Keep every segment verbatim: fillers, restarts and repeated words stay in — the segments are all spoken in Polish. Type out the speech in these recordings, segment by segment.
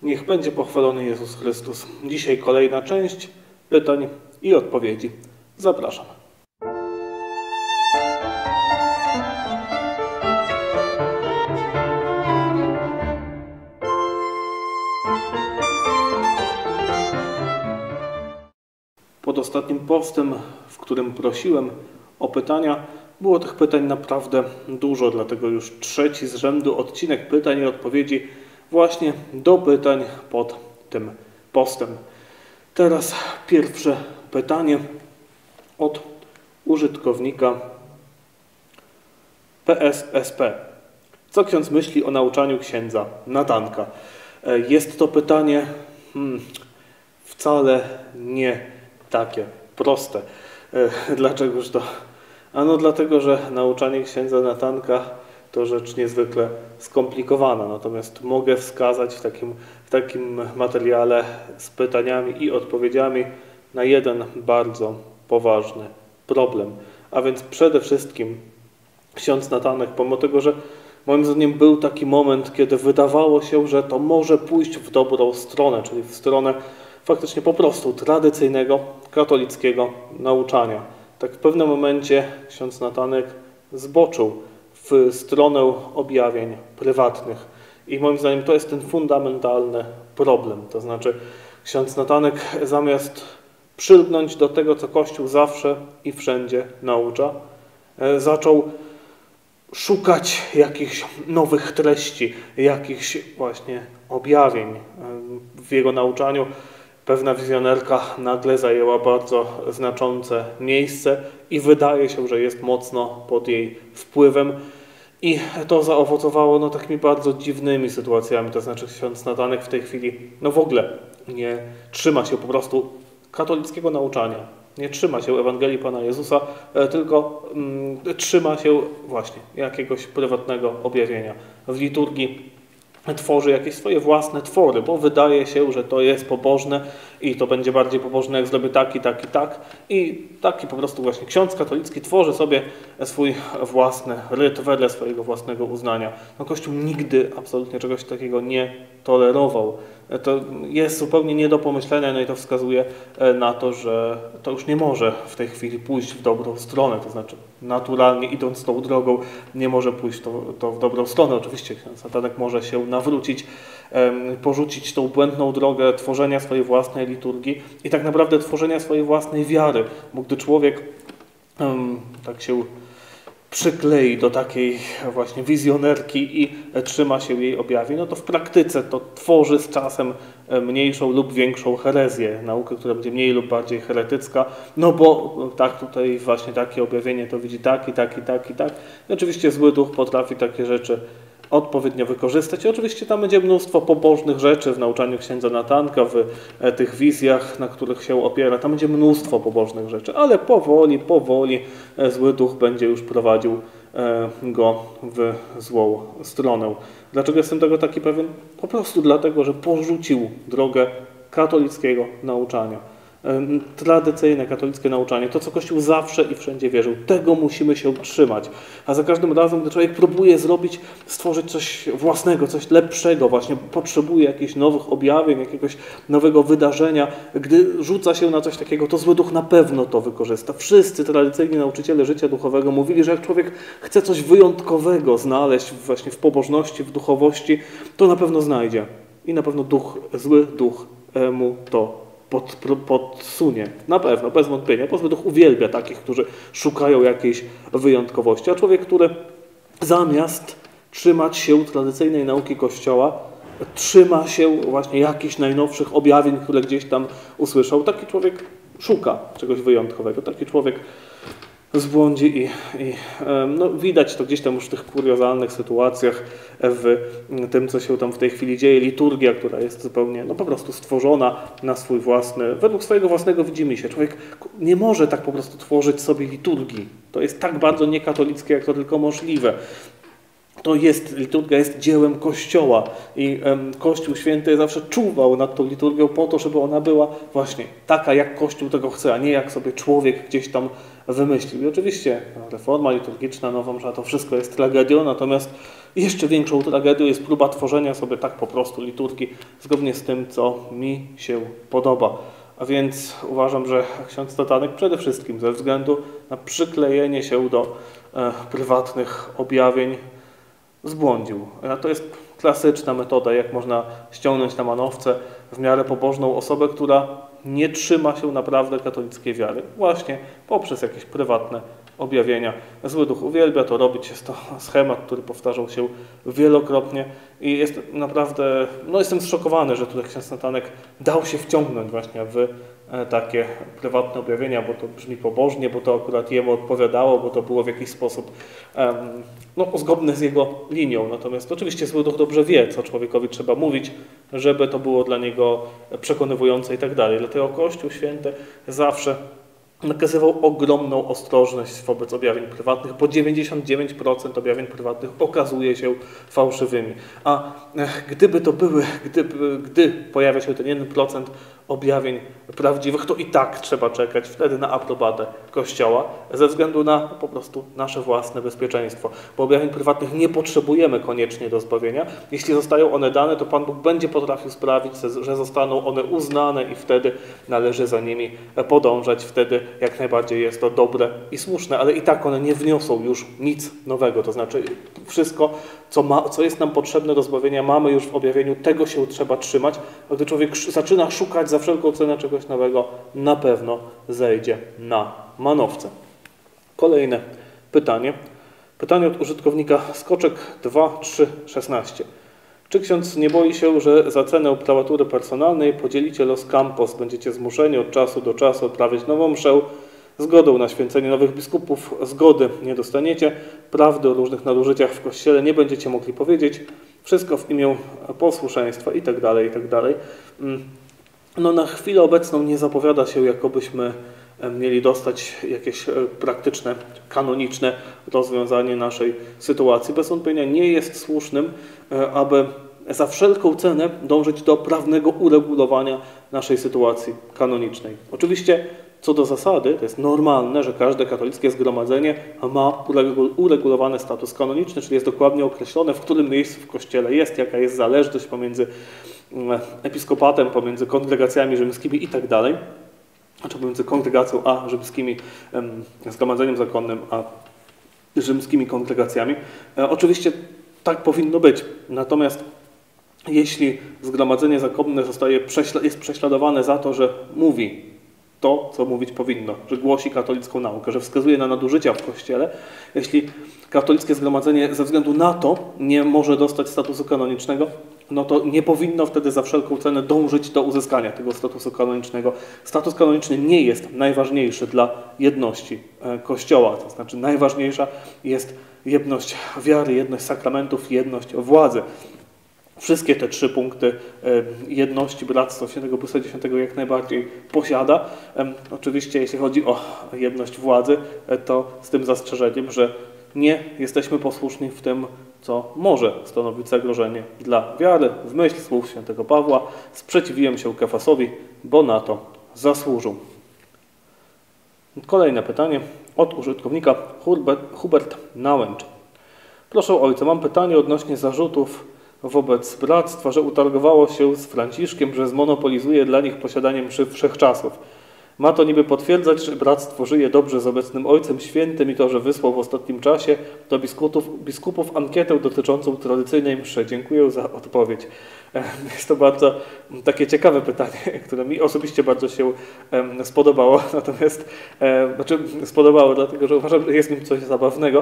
Niech będzie pochwalony Jezus Chrystus. Dzisiaj kolejna część pytań i odpowiedzi. Zapraszam. Pod ostatnim postem, w którym prosiłem o pytania, było tych pytań naprawdę dużo, dlatego już trzeci z rzędu odcinek pytań i odpowiedzi właśnie do pytań pod tym postem. Teraz pierwsze pytanie od użytkownika P S S P. Co ksiądz myśli o nauczaniu księdza Natanka? Jest to pytanie hmm, wcale nie takie proste. Dlaczegoż to? Ano dlatego, że nauczanie księdza Natanka to rzecz niezwykle skomplikowana. Natomiast mogę wskazać w takim, w takim materiale z pytaniami i odpowiedziami na jeden bardzo poważny problem. A więc przede wszystkim ksiądz Natanek, pomimo tego, że moim zdaniem był taki moment, kiedy wydawało się, że to może pójść w dobrą stronę, czyli w stronę faktycznie po prostu tradycyjnego, katolickiego nauczania. Tak w pewnym momencie ksiądz Natanek zboczył w stronę objawień prywatnych. I moim zdaniem to jest ten fundamentalny problem. To znaczy ksiądz Natanek zamiast przylgnąć do tego, co Kościół zawsze i wszędzie naucza, zaczął szukać jakichś nowych treści, jakichś właśnie objawień w jego nauczaniu. Pewna wizjonerka nagle zajęła bardzo znaczące miejsce i wydaje się, że jest mocno pod jej wpływem. I to zaowocowało no, takimi bardzo dziwnymi sytuacjami. To znaczy ksiądz Natanek w tej chwili no w ogóle nie trzyma się po prostu katolickiego nauczania. Nie trzyma się Ewangelii Pana Jezusa, tylko mm, trzyma się właśnie jakiegoś prywatnego objawienia. W liturgii tworzy jakieś swoje własne twory, bo wydaje się, że to jest pobożne i to będzie bardziej pobożne, jak zrobię tak i tak i tak. I taki po prostu właśnie ksiądz katolicki tworzy sobie swój własny ryt wedle swojego własnego uznania. No Kościół nigdy absolutnie czegoś takiego nie tolerował. To jest zupełnie nie do pomyślenia, no i to wskazuje na to, że to już nie może w tej chwili pójść w dobrą stronę, to znaczy naturalnie idąc tą drogą nie może pójść to, to w dobrą stronę. Oczywiście ksiądz Natanek może się nawrócić, porzucić tą błędną drogę tworzenia swojej własnej liturgii i tak naprawdę tworzenia swojej własnej wiary, bo gdy człowiek um, tak się przyklei do takiej właśnie wizjonerki i trzyma się jej objawień, no to w praktyce to tworzy z czasem mniejszą lub większą herezję, naukę, która będzie mniej lub bardziej heretycka, no bo tak tutaj właśnie takie objawienie to widzi tak i tak i tak i tak. I oczywiście zły duch potrafi takie rzeczy odpowiednio wykorzystać. I oczywiście tam będzie mnóstwo pobożnych rzeczy w nauczaniu księdza Natanka, w tych wizjach, na których się opiera. Tam będzie mnóstwo pobożnych rzeczy, ale powoli, powoli zły duch będzie już prowadził go w złą stronę. Dlaczego jestem tego taki pewien? Po prostu dlatego, że porzucił drogę katolickiego nauczania. Tradycyjne katolickie nauczanie, to co Kościół zawsze i wszędzie wierzył, tego musimy się trzymać. A za każdym razem, gdy człowiek próbuje zrobić, stworzyć coś własnego, coś lepszego, właśnie potrzebuje jakichś nowych objawień, jakiegoś nowego wydarzenia, gdy rzuca się na coś takiego, to zły duch na pewno to wykorzysta. Wszyscy tradycyjni nauczyciele życia duchowego mówili, że jak człowiek chce coś wyjątkowego znaleźć właśnie w pobożności, w duchowości, to na pewno znajdzie. I na pewno duch, zły duch mu to Pod, podsunie. Na pewno, bez wątpienia. Po prostu duch uwielbia takich, którzy szukają jakiejś wyjątkowości. A człowiek, który zamiast trzymać się tradycyjnej nauki Kościoła, trzyma się właśnie jakichś najnowszych objawień, które gdzieś tam usłyszał, taki człowiek szuka czegoś wyjątkowego. Taki człowiek zbłądzi i, i no, widać to gdzieś tam już w tych kuriozalnych sytuacjach, w tym, co się tam w tej chwili dzieje. Liturgia, która jest zupełnie, no po prostu stworzona na swój własny, według swojego własnego widzimisię. Człowiek nie może tak po prostu tworzyć sobie liturgii. To jest tak bardzo niekatolickie, jak to tylko możliwe. To jest, liturgia jest dziełem Kościoła i um, Kościół Święty zawsze czuwał nad tą liturgią po to, żeby ona była właśnie taka, jak Kościół tego chce, a nie jak sobie człowiek gdzieś tam wymyślił. I oczywiście reforma liturgiczna, nowa msza, to wszystko jest tragedią, natomiast Jeszcze większą tragedią jest próba tworzenia sobie tak po prostu liturgii zgodnie z tym, co mi się podoba. A więc uważam, że ksiądz Tatanek przede wszystkim ze względu na przyklejenie się do e, prywatnych objawień zbłądził. A to jest klasyczna metoda, jak można ściągnąć na manowce w miarę pobożną osobę, która nie trzyma się naprawdę katolickiej wiary. Właśnie poprzez jakieś prywatne objawienia. Zły Duch uwielbia to robić. Jest to schemat, który powtarzał się wielokrotnie i jest naprawdę, no jestem zszokowany, że tutaj ksiądz Tatanek dał się wciągnąć właśnie w takie prywatne objawienia, bo to brzmi pobożnie, bo to akurat jemu odpowiadało, bo to było w jakiś sposób um, no, zgodne z jego linią. Natomiast oczywiście Zły Duch dobrze wie, co człowiekowi trzeba mówić, żeby to było dla niego przekonywujące i tak dalej. Dlatego Kościół Święty zawsze nakazywał ogromną ostrożność wobec objawień prywatnych, bo dziewięćdziesiąt dziewięć procent objawień prywatnych okazuje się fałszywymi. A gdyby to były, gdyby, gdy pojawia się ten jeden procent objawień prawdziwych, to i tak trzeba czekać wtedy na aprobatę Kościoła, ze względu na po prostu nasze własne bezpieczeństwo. Bo objawień prywatnych nie potrzebujemy koniecznie do zbawienia. Jeśli zostają one dane, to Pan Bóg będzie potrafił sprawić, że zostaną one uznane i wtedy należy za nimi podążać. Wtedy jak najbardziej jest to dobre i słuszne, ale i tak one nie wniosą już nic nowego. To znaczy wszystko, co, ma, co jest nam potrzebne do zbawienia, mamy już w objawieniu, tego się trzeba trzymać. A gdy człowiek zaczyna szukać za wszelką cenę czegoś nowego, na pewno zejdzie na manowce. Kolejne pytanie. Pytanie od użytkownika Skoczek dwa trzy szesnaście. Czy ksiądz nie boi się, że za cenę prałatury personalnej podzielicie los campos? Będziecie zmuszeni od czasu do czasu odprawiać nową mszę, zgodą na święcenie nowych biskupów, zgody nie dostaniecie, prawdy o różnych nadużyciach w Kościele nie będziecie mogli powiedzieć, wszystko w imię posłuszeństwa i tak dalej, i tak dalej. No na chwilę obecną nie zapowiada się, jakobyśmy mieli dostać jakieś praktyczne, kanoniczne rozwiązanie naszej sytuacji. Bez wątpienia nie jest słusznym, aby za wszelką cenę dążyć do prawnego uregulowania naszej sytuacji kanonicznej. Oczywiście co do zasady, to jest normalne, że każde katolickie zgromadzenie ma uregulowany status kanoniczny, czyli jest dokładnie określone, w którym miejscu w Kościele jest, jaka jest zależność pomiędzy episkopatem, pomiędzy kongregacjami rzymskimi i tak dalej, znaczy pomiędzy kongregacją a rzymskimi zgromadzeniem zakonnym, a rzymskimi kongregacjami. Oczywiście tak powinno być, natomiast jeśli zgromadzenie zakonne zostaje, jest prześladowane za to, że mówi to, co mówić powinno, że głosi katolicką naukę, że wskazuje na nadużycia w Kościele. Jeśli katolickie zgromadzenie ze względu na to nie może dostać statusu kanonicznego, no to nie powinno wtedy za wszelką cenę dążyć do uzyskania tego statusu kanonicznego. Status kanoniczny nie jest najważniejszy dla jedności Kościoła, to znaczy najważniejsza jest jedność wiary, jedność sakramentów, jedność władzy. Wszystkie te trzy punkty jedności Bractwa Świętego Bóstwa Dziesiątego jak najbardziej posiada. Oczywiście jeśli chodzi o jedność władzy, to z tym zastrzeżeniem, że nie jesteśmy posłuszni w tym, co może stanowić zagrożenie dla wiary. W myśl słów świętego Pawła sprzeciwiłem się Kefasowi, bo na to zasłużył. Kolejne pytanie od użytkownika Hubert Nałęcz. Proszę ojca, mam pytanie odnośnie zarzutów wobec bractwa, że utargowało się z Franciszkiem, że zmonopolizuje dla nich posiadanie mszy wszechczasów. Ma to niby potwierdzać, że bractwo żyje dobrze z obecnym Ojcem Świętym i to, że wysłał w ostatnim czasie do biskupów, biskupów ankietę dotyczącą tradycyjnej mszy. Dziękuję za odpowiedź. Jest to bardzo takie ciekawe pytanie, które mi osobiście bardzo się spodobało. Natomiast, znaczy spodobało, dlatego że uważam, że jest w nim coś zabawnego.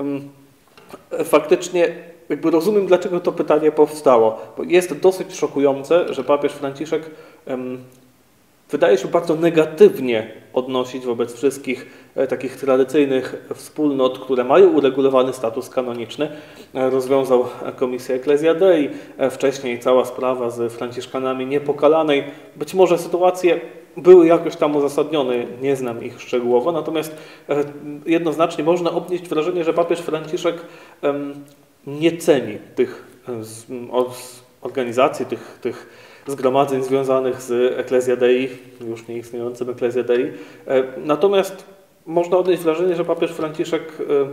Faktycznie jakby rozumiem, dlaczego to pytanie powstało, bo jest dosyć szokujące, że papież Franciszek um, wydaje się bardzo negatywnie odnosić wobec wszystkich e, takich tradycyjnych wspólnot, które mają uregulowany status kanoniczny. E, rozwiązał Komisję Ecclesia Dei, e, wcześniej cała sprawa z Franciszkanami Niepokalanej. Być może sytuacje były jakoś tam uzasadnione, nie znam ich szczegółowo, natomiast e, jednoznacznie można odnieść wrażenie, że papież Franciszek e, nie ceni tych organizacji, tych, tych zgromadzeń związanych z Ecclesia Dei, już nie istniejącym Ecclesia Dei. Natomiast można odnieść wrażenie, że papież Franciszek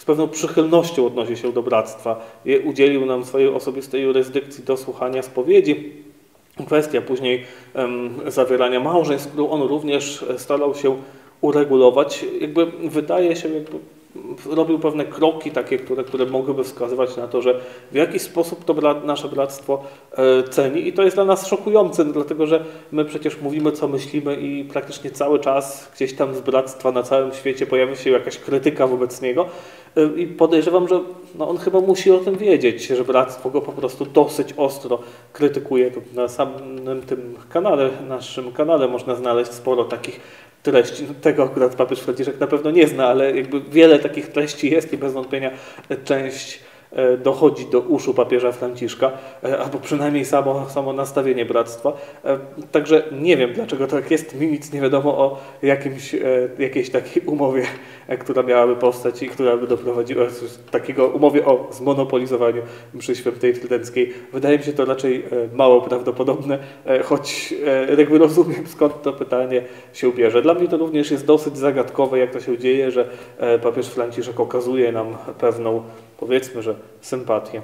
z pewną przychylnością odnosi się do bractwa. Udzielił nam swojej osobistej jurysdykcji do słuchania spowiedzi. Kwestia później um, zawierania małżeństw, którą on również starał się uregulować. Jakby wydaje się, jakby robił pewne kroki takie, które, które mogłyby wskazywać na to, że w jakiś sposób to brat, nasze bractwo e, ceni i to jest dla nas szokujące, dlatego że my przecież mówimy, co myślimy i praktycznie cały czas gdzieś tam z bractwa na całym świecie pojawia się jakaś krytyka wobec niego e, i podejrzewam, że no, on chyba musi o tym wiedzieć, że bractwo go po prostu dosyć ostro krytykuje. To na samym tym kanale, naszym kanale można znaleźć sporo takich treści. Tego akurat papież Franciszek na pewno nie zna, ale jakby wiele takich treści jest i bez wątpienia część dochodzi do uszu papieża Franciszka, albo przynajmniej samo, samo nastawienie bractwa. Także nie wiem, dlaczego tak jest. Mi nic nie wiadomo o jakimś, jakiejś takiej umowie, która miałaby powstać i która by doprowadziła do takiego umowie o zmonopolizowaniu mszy świętej trydenckiej. Wydaje mi się to raczej mało prawdopodobne, choć jakby rozumiem, skąd to pytanie się bierze. Dla mnie to również jest dosyć zagadkowe, jak to się dzieje, że papież Franciszek okazuje nam pewną, powiedzmy, że sympatię.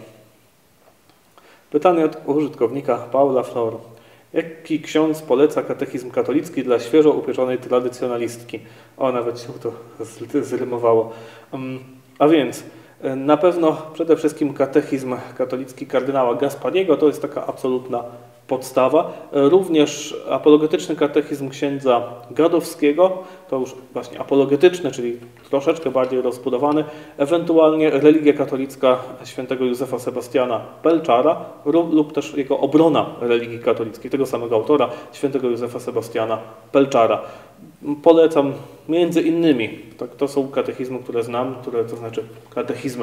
Pytanie od użytkownika Paula Flor. Jaki ksiądz poleca katechizm katolicki dla świeżo upieczonej tradycjonalistki? O, nawet się to zrymowało. A więc na pewno przede wszystkim katechizm katolicki kardynała Gaspariego, to jest taka absolutna podstawa. Również apologetyczny katechizm księdza Gadowskiego, to już właśnie apologetyczny, czyli troszeczkę bardziej rozbudowany, ewentualnie religia katolicka świętego Józefa Sebastiana Pelczara lub też jego obrona religii katolickiej, tego samego autora, świętego Józefa Sebastiana Pelczara. Polecam między innymi, tak, to są katechizmy, które znam, które, to znaczy katechizmy,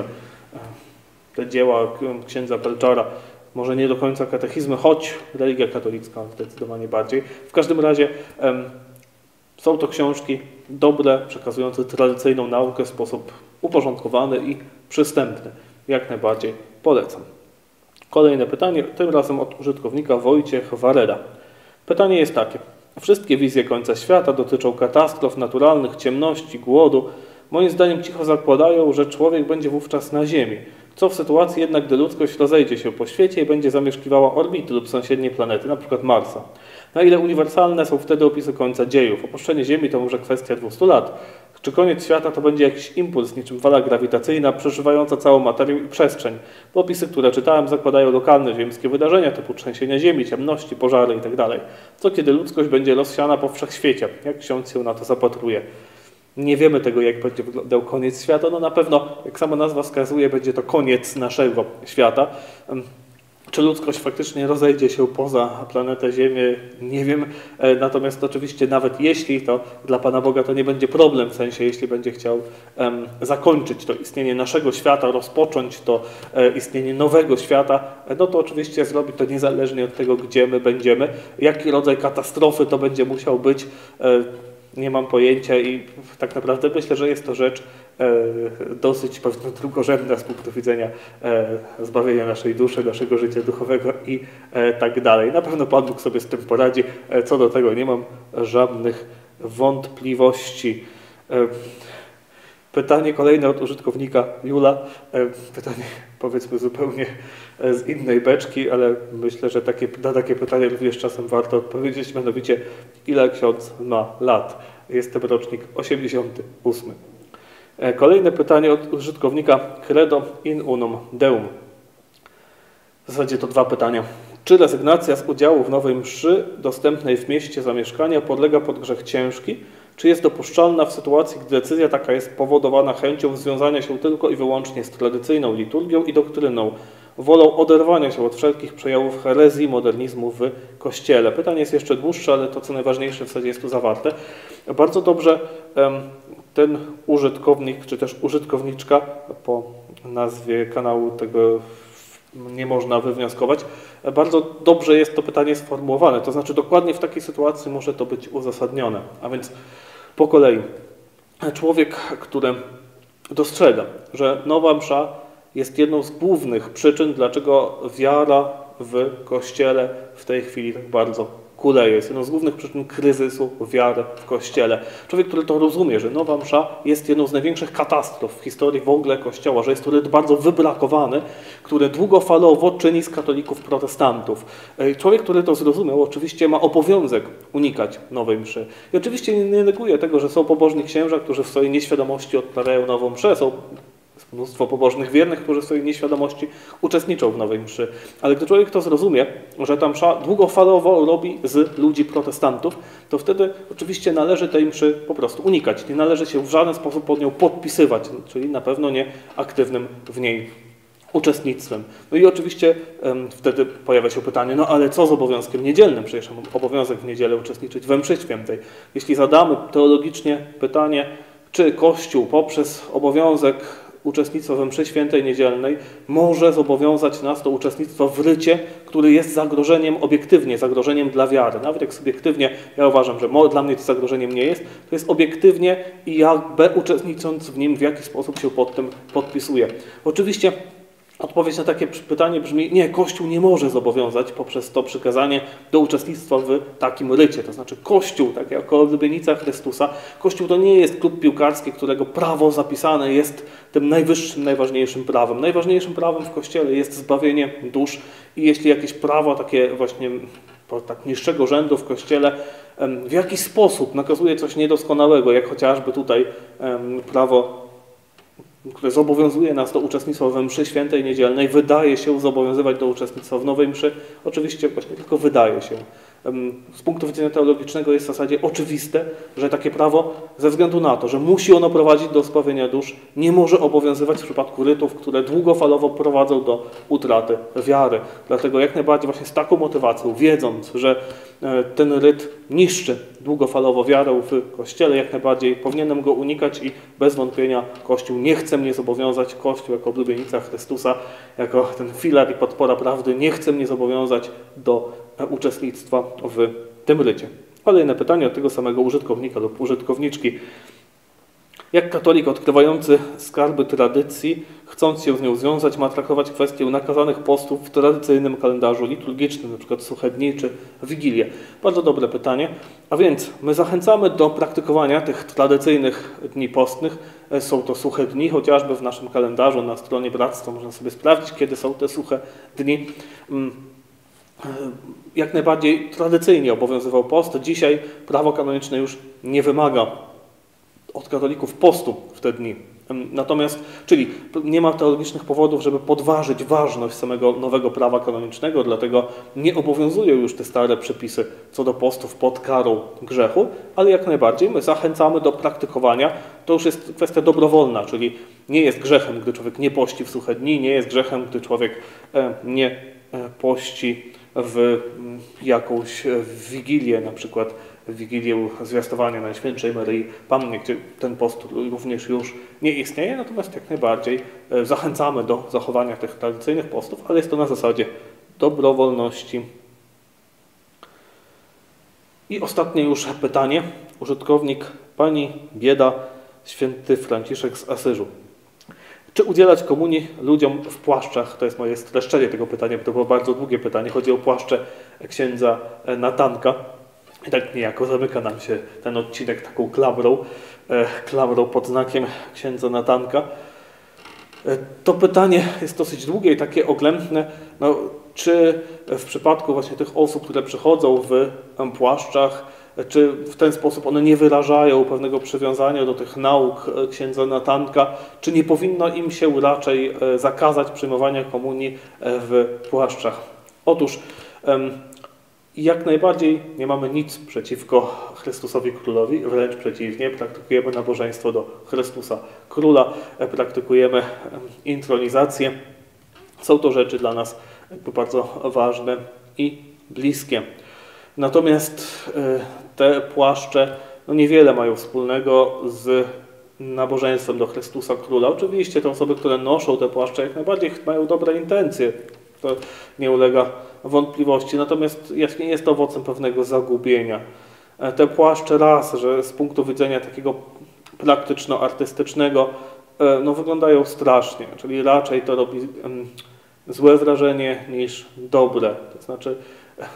te dzieła księdza Pelczara, może nie do końca katechizmy, choć religia katolicka zdecydowanie bardziej. W każdym razie um, są to książki dobre, przekazujące tradycyjną naukę w sposób uporządkowany i przystępny. Jak najbardziej polecam. Kolejne pytanie, tym razem od użytkownika Wojciech Wareda. Pytanie jest takie. Wszystkie wizje końca świata dotyczą katastrof naturalnych, ciemności, głodu. Moim zdaniem cicho zakładają, że człowiek będzie wówczas na Ziemi. Co w sytuacji jednak, gdy ludzkość rozejdzie się po świecie i będzie zamieszkiwała orbity lub sąsiednie planety, np. Marsa? Na ile uniwersalne są wtedy opisy końca dziejów? Opuszczenie Ziemi to może kwestia dwustu lat. Czy koniec świata to będzie jakiś impuls, niczym fala grawitacyjna, przeżywająca całą materię i przestrzeń? Bo opisy, które czytałem, zakładają lokalne ziemskie wydarzenia, typu trzęsienia Ziemi, ciemności, pożary itd. Co kiedy ludzkość będzie rozsiana po wszechświecie? Jak ksiądz się na to zapatruje? Nie wiemy tego, jak będzie wyglądał koniec świata. No na pewno, jak sama nazwa wskazuje, będzie to koniec naszego świata. Czy ludzkość faktycznie rozejdzie się poza planetę Ziemię? Nie wiem. Natomiast oczywiście nawet jeśli, to dla Pana Boga to nie będzie problem, w sensie jeśli będzie chciał um, zakończyć to istnienie naszego świata, rozpocząć to e, istnienie nowego świata, no to oczywiście zrobi to niezależnie od tego, gdzie my będziemy. Jaki rodzaj katastrofy to będzie musiał być, e, nie mam pojęcia i tak naprawdę myślę, że jest to rzecz e, dosyć pewno drugorzędna z punktu widzenia e, zbawienia naszej duszy, naszego życia duchowego i e, tak dalej. Na pewno Pan Bóg sobie z tym poradzi. E, co do tego nie mam żadnych wątpliwości. E, pytanie kolejne od użytkownika Jula. E, pytanie powiedzmy zupełnie z innej beczki, ale myślę, że takie, na takie pytanie również czasem warto odpowiedzieć, mianowicie ile ksiądz ma lat? Jestem rocznik osiemdziesiąty ósmy. Kolejne pytanie od użytkownika Credo in unum deum. W zasadzie to dwa pytania. Czy rezygnacja z udziału w nowej mszy dostępnej w mieście zamieszkania podlega pod grzech ciężki? Czy jest dopuszczalna w sytuacji, gdy decyzja taka jest powodowana chęcią związania się tylko i wyłącznie z tradycyjną liturgią i doktryną, wolą oderwania się od wszelkich przejawów herezji, modernizmu w Kościele? Pytanie jest jeszcze dłuższe, ale to, co najważniejsze w zasadzie jest tu zawarte. Bardzo dobrze ten użytkownik, czy też użytkowniczka, po nazwie kanału tego nie można wywnioskować, bardzo dobrze jest to pytanie sformułowane, to znaczy dokładnie w takiej sytuacji może to być uzasadnione. A więc po kolei człowiek, który dostrzega, że nowa msza jest jedną z głównych przyczyn, dlaczego wiara w Kościele w tej chwili tak bardzo kuleje. Jest jedną z głównych przyczyn kryzysu wiary w Kościele. Człowiek, który to rozumie, że nowa msza jest jedną z największych katastrof w historii w ogóle Kościoła, że jest to ryt bardzo wybrakowany, który długofalowo czyni z katolików protestantów. Człowiek, który to zrozumiał, oczywiście ma obowiązek unikać nowej mszy. I oczywiście nie neguje tego, że są pobożni księża, którzy w swojej nieświadomości odprawiają nową mszę. Są mnóstwo pobożnych wiernych, którzy w swojej nieświadomości uczestniczą w nowej mszy. Ale gdy człowiek to zrozumie, że ta msza długofalowo robi z ludzi protestantów, to wtedy oczywiście należy tej mszy po prostu unikać. Nie należy się w żaden sposób pod nią podpisywać, czyli na pewno nie aktywnym w niej uczestnictwem. No i oczywiście um, wtedy pojawia się pytanie, no ale co z obowiązkiem niedzielnym? Przecież mam obowiązek w niedzielę uczestniczyć we mszy świętej. Jeśli zadamy teologicznie pytanie, czy Kościół poprzez obowiązek uczestnictwa we mszy świętej niedzielnej może zobowiązać nas do uczestnictwa w rycie, który jest zagrożeniem obiektywnie, zagrożeniem dla wiary. Nawet jak subiektywnie, ja uważam, że dla mnie to zagrożeniem nie jest, to jest obiektywnie i ja uczestnicząc w nim w jaki sposób się pod tym podpisuję. Oczywiście odpowiedź na takie pytanie brzmi, nie, Kościół nie może zobowiązać poprzez to przykazanie do uczestnictwa w takim rycie. To znaczy Kościół, tak jak oblubienica Chrystusa, Kościół to nie jest klub piłkarski, którego prawo zapisane jest tym najwyższym, najważniejszym prawem. Najważniejszym prawem w Kościele jest zbawienie dusz i jeśli jakieś prawo takie właśnie tak niższego rzędu w Kościele w jakiś sposób nakazuje coś niedoskonałego, jak chociażby tutaj prawo, które zobowiązuje nas do uczestnictwa we mszy świętej niedzielnej, wydaje się zobowiązywać do uczestnictwa w nowej mszy. Oczywiście właśnie tylko wydaje się. Z punktu widzenia teologicznego jest w zasadzie oczywiste, że takie prawo ze względu na to, że musi ono prowadzić do zbawienia dusz, nie może obowiązywać w przypadku rytów, które długofalowo prowadzą do utraty wiary. Dlatego jak najbardziej właśnie z taką motywacją, wiedząc, że ten ryt niszczy długofalowo wiarę w Kościele, jak najbardziej powinienem go unikać i bez wątpienia Kościół nie chce mnie zobowiązać, Kościół jako oblubienica Chrystusa, jako ten filar i podpora prawdy nie chce mnie zobowiązać do uczestnictwa w tym rycie. Kolejne pytanie od tego samego użytkownika lub użytkowniczki. Jak katolik odkrywający skarby tradycji, chcąc się z nią związać, ma traktować kwestię nakazanych postów w tradycyjnym kalendarzu liturgicznym, np. suche dni czy Wigilię? Bardzo dobre pytanie. A więc my zachęcamy do praktykowania tych tradycyjnych dni postnych. Są to suche dni, chociażby w naszym kalendarzu na stronie Bractwa można sobie sprawdzić, kiedy są te suche dni. Jak najbardziej tradycyjnie obowiązywał post. Dzisiaj prawo kanoniczne już nie wymaga od katolików postu w te dni. Natomiast, czyli nie ma teologicznych powodów, żeby podważyć ważność samego nowego prawa kanonicznego, dlatego nie obowiązują już te stare przepisy co do postów pod karą grzechu, ale jak najbardziej my zachęcamy do praktykowania. To już jest kwestia dobrowolna, czyli nie jest grzechem, gdy człowiek nie pości w suche dni, nie jest grzechem, gdy człowiek nie pości w jakąś wigilię, na przykład w Wigilię Zwiastowania Najświętszej Maryi Panny, gdzie ten post również już nie istnieje, natomiast jak najbardziej zachęcamy do zachowania tych tradycyjnych postów, ale jest to na zasadzie dobrowolności. I ostatnie już pytanie. Użytkownik pani Bieda, święty Franciszek z Asyżu. Czy udzielać komunii ludziom w płaszczach? To jest moje streszczenie tego pytania, bo to było bardzo długie pytanie. Chodzi o płaszcze księdza Natanka. I tak niejako zamyka nam się ten odcinek taką klamrą, klamrą pod znakiem księdza Natanka. To pytanie jest dosyć długie i takie oględne. No, czy w przypadku właśnie tych osób, które przychodzą w płaszczach, czy w ten sposób one nie wyrażają pewnego przywiązania do tych nauk księdza Natanka, czy nie powinno im się raczej zakazać przyjmowania komunii w płaszczach? Otóż jak najbardziej nie mamy nic przeciwko Chrystusowi Królowi, wręcz przeciwnie, praktykujemy nabożeństwo do Chrystusa Króla, praktykujemy intronizację. Są to rzeczy dla nas bardzo ważne i bliskie. Natomiast te płaszcze no niewiele mają wspólnego z nabożeństwem do Chrystusa Króla. Oczywiście te osoby, które noszą te płaszcze, jak najbardziej mają dobre intencje. To nie ulega wątpliwości. Natomiast nie jest to owocem pewnego zagubienia. Te płaszcze raz, że z punktu widzenia takiego praktyczno-artystycznego no, wyglądają strasznie, czyli raczej to robi złe wrażenie niż dobre. To znaczy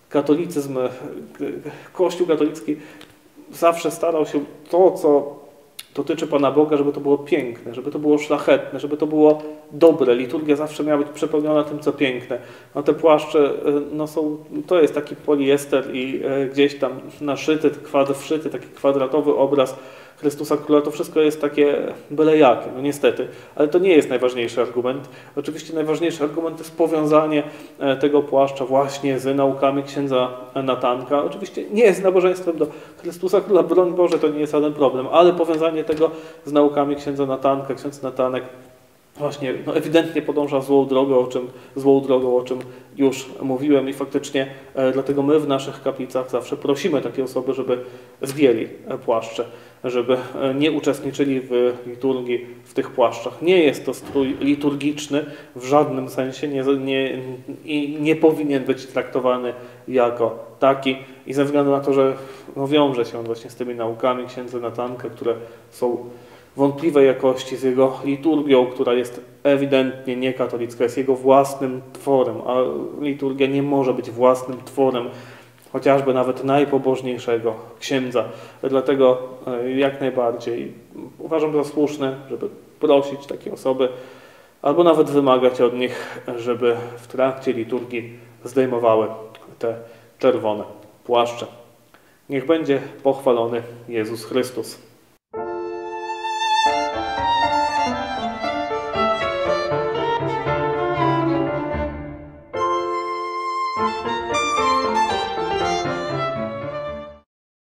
katolicyzm, Kościół katolicki zawsze starał się to, co dotyczy Pana Boga, żeby to było piękne, żeby to było szlachetne, żeby to było dobre. Liturgia zawsze miała być przepełniona tym, co piękne. No te płaszcze, no są, to jest taki poliester i gdzieś tam naszyty, kwadr wszyty, taki kwadratowy obraz Chrystusa Króla, to wszystko jest takie byle jakie, no niestety. Ale to nie jest najważniejszy argument. Oczywiście najważniejszy argument to jest powiązanie tego płaszcza właśnie z naukami księdza Natanka. Oczywiście nie z nabożeństwem do Chrystusa Króla, broń Boże, to nie jest żaden problem, ale powiązanie tego z naukami księdza Natanka, ksiądz Natanek właśnie no ewidentnie podąża złą drogą, o czym, złą drogą, o czym już mówiłem i faktycznie e, dlatego my w naszych kaplicach zawsze prosimy takie osoby, żeby zdjęli płaszcze, żeby nie uczestniczyli w liturgii w tych płaszczach. Nie jest to strój liturgiczny w żadnym sensie nie, nie, i nie powinien być traktowany jako taki i ze względu na to, że no, wiąże się on właśnie z tymi naukami księdza Natanka, które są wątpliwej jakości, z jego liturgią, która jest ewidentnie niekatolicka, jest jego własnym tworem, a liturgia nie może być własnym tworem chociażby nawet najpobożniejszego księdza. Dlatego jak najbardziej uważam za słuszne, żeby prosić takie osoby, albo nawet wymagać od nich, żeby w trakcie liturgii zdejmowały te czerwone płaszcze. Niech będzie pochwalony Jezus Chrystus.